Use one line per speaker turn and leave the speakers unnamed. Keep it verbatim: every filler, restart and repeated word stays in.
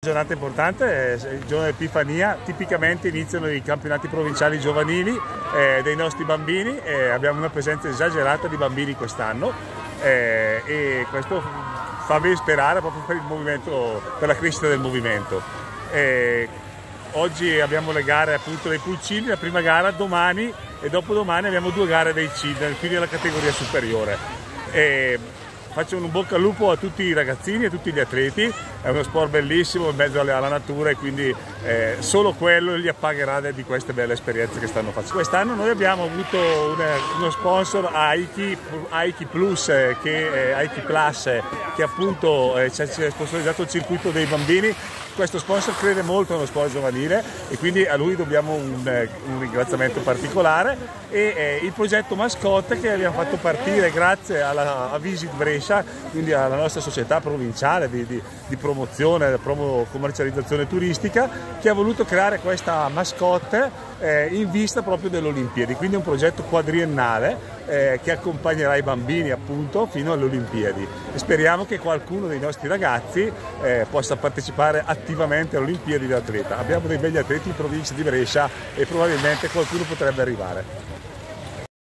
Giornata importante, il giorno dell'Epifania. Tipicamente iniziano i campionati provinciali giovanili eh, dei nostri bambini, eh, abbiamo una presenza esagerata di bambini quest'anno eh, e questo fa ben sperare proprio per il movimento, per la crescita del movimento. Eh, oggi abbiamo le gare appunto dei pulcini, la prima gara domani e dopodomani abbiamo due gare dei C I D, quindi della categoria superiore. Eh, Faccio un bocca al lupo a tutti i ragazzini e a tutti gli atleti, è uno sport bellissimo in mezzo alla natura e quindi eh, solo quello li appagherà di queste belle esperienze che stanno facendo. Quest'anno noi abbiamo avuto una, uno sponsor Aiki, Aiki Plus, eh, che, eh, Aiki Plus eh, che appunto eh, ci ha sponsorizzato il circuito dei bambini. Questo sponsor crede molto nello sport giovanile e quindi a lui dobbiamo un, un ringraziamento particolare e eh, il progetto Mascotte che abbiamo fatto partire grazie alla, a Visit Brescia, quindi alla nostra società provinciale di, di, di promozione, promo commercializzazione turistica, che ha voluto creare questa mascotte eh, in vista proprio delle Olimpiadi, quindi un progetto quadriennale eh, che accompagnerà i bambini appunto fino alle Olimpiadi e speriamo che qualcuno dei nostri ragazzi eh, possa partecipare attivamente alle Olimpiadi di atleta. Abbiamo dei begli atleti in provincia di Brescia e probabilmente qualcuno potrebbe arrivare.